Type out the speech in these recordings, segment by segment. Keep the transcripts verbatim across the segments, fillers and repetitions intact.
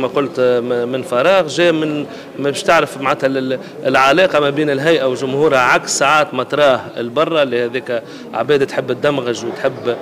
كما قلت من فراغ، جاء من باش تعرف معناتها العلاقه ما بين الهيئه وجمهورها، عكس ساعات ما تراه البرة اللي هذيك عباد تحب تدمغج وتحب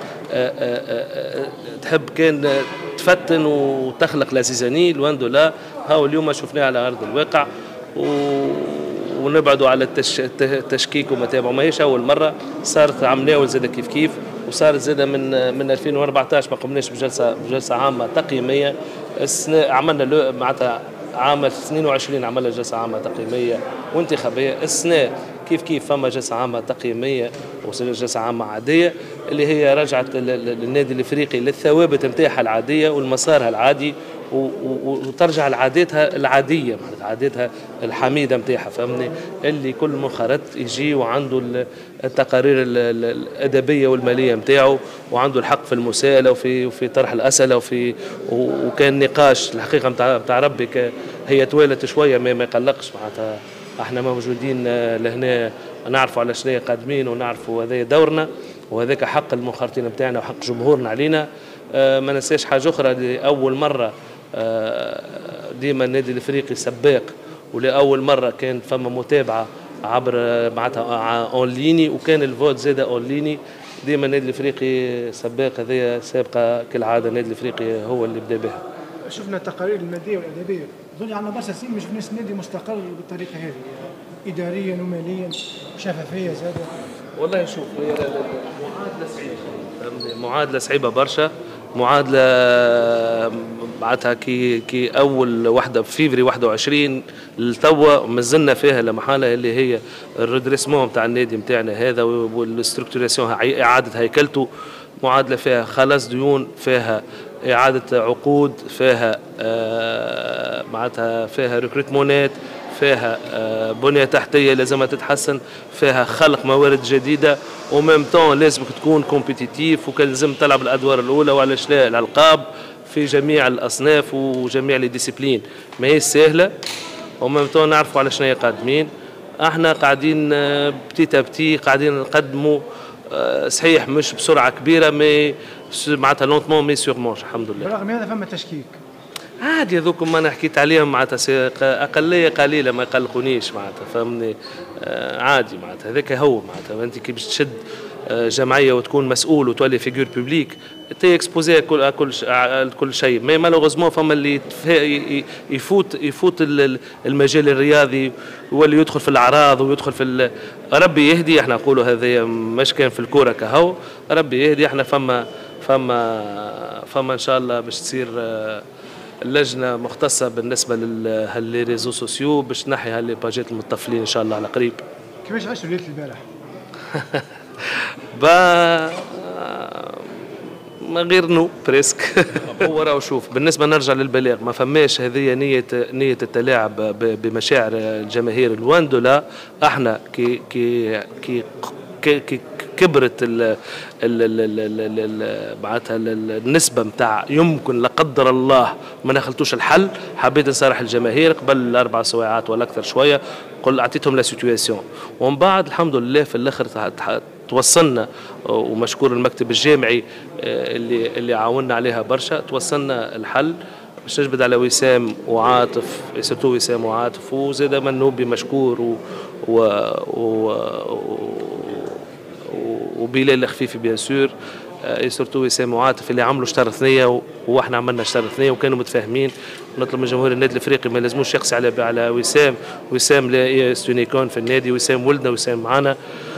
تحب كان تفتن وتخلق لازيزاني. لواندو لا، هاو اليوم شفناه على ارض الواقع و ونبعدوا على التش... التشكيك وما تابعوا. ماهيش اول مره، صارت عمليه زاده كيف كيف، وصارت زاده من من ألفين وأربعطاش ما قمناش بجلسه بجلسه عامه تقييميه. السنه عملنا معناتها عام اثنين وعشرين عملنا جلسه عامه تقييميه وانتخابيه. السنه كيف كيف فما جلسه عامه تقييميه وجلسه عامه عاديه اللي هي رجعت للنادي الافريقي للثوابت نتاعها العاديه والمسارها العادي، وترجع لعاداتها العاديه، معناتها عاداتها الحميده نتاعها، فهمني، اللي كل منخرط يجي وعنده التقارير الادبيه والماليه نتاعو، وعنده الحق في المساءله وفي وفي طرح الاسئله، وفي وكان نقاش الحقيقه نتاع نتاع ربي هي توالت شويه، ما ما يقلقش. معناتها احنا موجودين لهنا نعرفوا على شنو قادمين، ونعرفوا هذا دورنا وهذاك حق المنخرطين نتاعنا وحق جمهورنا علينا. أه ما ننساش حاجه اخرى، لاول مره أه ديما النادي الافريقي سباق، ولاول مره كان فما متابعه عبر معناتها اون ليني، وكان الفوت زاده اون ليني. ديما النادي الافريقي سباق، هذه سابقه كالعاده النادي الافريقي هو اللي بدا بها. شفنا التقارير الماديه والادبيه، ظل عندنا برشا سنين مش ناس نادي مستقر بالطريقه هذه، اداريا وماليا وشفافيه زاده. والله شوف، هي معادله صعيبه، معادله صعيبه برشا، معادله معناتها كي كي اول وحده في فيفري واحد وعشرين لتوا مازلنا فيها لمحاله، اللي هي الريدريسمون نتاع النادي نتاعنا هذا والستركتوراسيون، اعاده هيكلته. معادله فيها خلاص ديون، فيها اعاده عقود، فيها آه معناتها فيها ريكروتمونات، فيها آه بنيه تحتيه لازمها تتحسن، فيها خلق موارد جديده، وميم طون لازمك تكون كومبيتيتيف، وكان لازم تلعب الادوار الاولى وعلاش لا الالقاب في جميع الاصناف وجميع لي ديسيبلين. ما هي سهله، وميم طون نعرفوا على شنو قادمين. احنا قاعدين بتيتا بتي قاعدين نقدموا، صحيح مش بسرعه كبيره، مي معناتها لونتمون مي سيغمون الحمد لله. برغم هذا فما تشكيك عادي، هذوك ما انا حكيت عليهم معناتها اقليه قليله ما يقلقونيش، معناتها فهمني، عادي معناتها هذاك هو معناتها انت كي باش تشد جمعيه وتكون مسؤول وتولي فيجور بوبليك تي اكسبوزي كل كل كل شيء. مي مالوغوزمون فما اللي يفوت يفوت المجال الرياضي واللي يدخل في الاعراض ويدخل في ربي يهدي. احنا نقولوا هذا مش كان في الكوره كهو، ربي يهدي. احنا فما فما فما ان شاء الله باش تصير اللجنه مختصه بالنسبه للريزو سوسيو باش تنحي هاللي باجات المطفلين ان شاء الله على قريب. كيفاش عشتوا ليله البارح؟ با ما غير نو بريسك. هو راهو شوف، بالنسبه نرجع للبلاغ، ما فماش هذه نيه نيه التلاعب بمشاعر الجماهير الواندو. لا، احنا كي كي كي, كي, كي كبرت ال ال معناتها النسبه نتاع يمكن لا قدر الله ما نخلطوش الحل، حبيت نصارح الجماهير قبل اربع سواعات ولا اكثر شويه، قل اعطيتهم لا سيتواسيون، ومن بعد الحمد لله في الاخر توصلنا، ومشكور المكتب الجامعي اللي اللي عاوننا عليها برشا، توصلنا الحل باش نجبد على وسام وعاطف، سيرتو وسام وعاطف، وزاد منوبي مشكور و, و, و وبلال الخفيفي بيان سور، سورتو وسام وعاطف اللي عملوا شطر ثنيه واحنا عملنا شطر ثنيه وكانوا متفاهمين. نطلب من جمهور النادي الافريقي ما لازموش يقسي على على وسام، وسام لا ستونيكون في النادي، وسام ولدنا وسام معنا.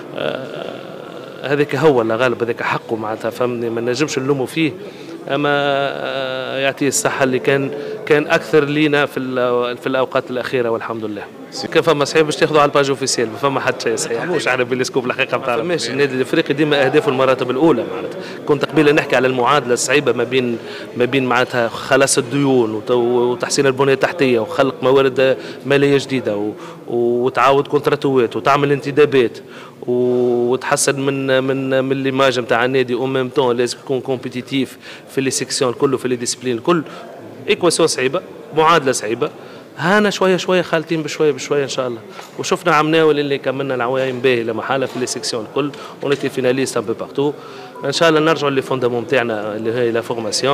هذاك هو اللي غالب، هذاك حقه معناتها فهمني، ما نجمش نلوموا فيه، اما يعطيه الصحه اللي كان كان اكثر لينا في في الاوقات الاخيره والحمد لله. كان فما صحيح باش تاخذوا على الباج اوفيسيال، ما فما حتى شيء صحيح، مش عارف بالسكوب الحقيقه بتاع ماشي. النادي الافريقي ديما اهدافه المراتب الاولى معناتها. كنت قبيله نحكي على المعادله الصعيبه ما بين ما بين معناتها خلاص الديون وتحسين البنيه التحتيه وخلق موارد ماليه جديده وتعاود كونتراتوات وتعمل انتدابات وتحسن من من من ليماج نتاع النادي، او ميم طون لازم تكون كومبيتيتيف في لي سيكسيون كله، في لي ديسيبلين الكل. ايكواسيون صعيبه، معادله صعيبه، هانا شويه شويه خالطين بشويه بشويه ان شاء الله. وشفنا عمناول اللي كملنا العوايم باهي لمحاله في لي سيكسيون الكل، ونتي فيناليست ان بو بارتو. ان شاء الله نرجعوا لي فوندامون نتاعنا اللي هي لا فورماسيون،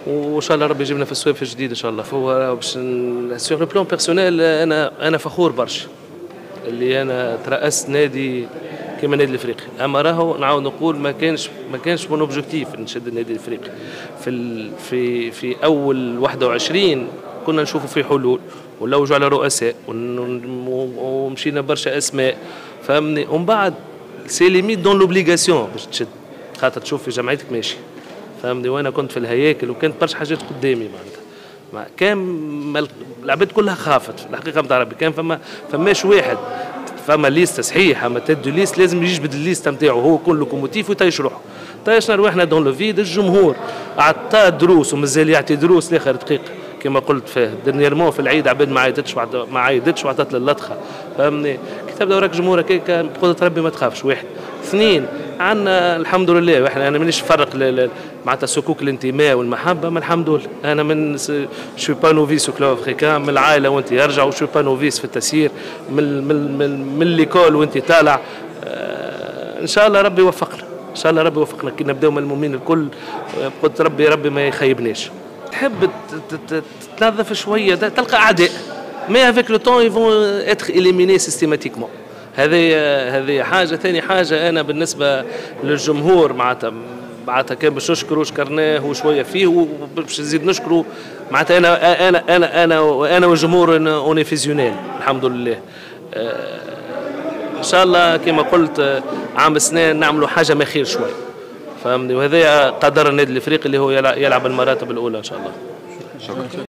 وان شاء الله ربي يجيبنا في السويف الجديد ان شاء الله. فهو باش سور لو بلون بيرسونيل انا انا فخور برشا اللي انا ترأست نادي كما النادي الافريقي، اما راهو نعاود نقول ما كانش ما كانش من اوبجيكتيف نشد النادي الافريقي. في في في اول واحد وعشرين كنا نشوفوا في حلول ونلوجوا على رؤساء ومشينا برشا اسماء فهمني، ومن بعد سي ليميت دون لوبليغاسيون باش تشد، خاطر تشوف في جمعيتك ماشي فهمني، وانا كنت في الهياكل وكانت برشا حاجات قدامي معناتها ما كان العباد كلها خافت في الحقيقه نتاع ربي. كان فما فماش واحد فما ليست صحيحه ما تدو ليست لازم يجبد الليست نتاعو هو كل لوكوموتيف ويطيش روحه. طيشنا روحنا دون لو فيد، الجمهور عطاه دروس ومازال يعطي دروس لاخر دقيقه كما قلت فيه ديرنييرمون في العيد عباد ما عيطتش ما عيطتش وعطات للطخه فهمني. كي تبدا وراك جمهور هكاك بقدره ربي ما تخافش. واحد اثنين عندنا الحمد لله، واحنا انا مانيش نفرق معناتها سكوك الانتماء والمحبه، ما الحمد لله انا من شو با نوفيس كلوب افريكان من العائله وانت يرجع، وشو با نوفيس في التسيير من من من, من ليكول وانت طالع. آه ان شاء الله ربي يوفقنا، ان شاء الله ربي يوفقنا كي نبداو ملمومين الكل قلت ربي ربي ما يخيبناش. تحب تنظف شويه تلقى اعداء مي افيك لو طون يفون اتر اليميني سيستيماتيكمون. هذه هذه حاجه. ثاني حاجه انا بالنسبه للجمهور معناتها معناتها كان باش نشكروا شكرناه وشويه فيه وباش نزيد نشكروا معناتها انا انا انا انا انا والجمهور اوني فيزيونيل الحمد لله. ان شاء الله كما قلت عام السنه نعملوا حاجه ما خير شويه فهمني، وهذا قدر النادي الافريقي اللي هو يلعب المراتب الاولى ان شاء الله. شكرا.